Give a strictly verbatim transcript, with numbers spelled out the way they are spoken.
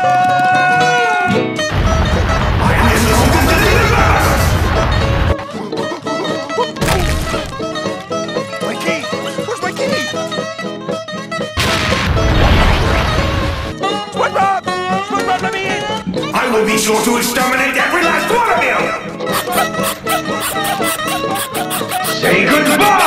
I will be sure to exterminate every last one of you! Say goodbye!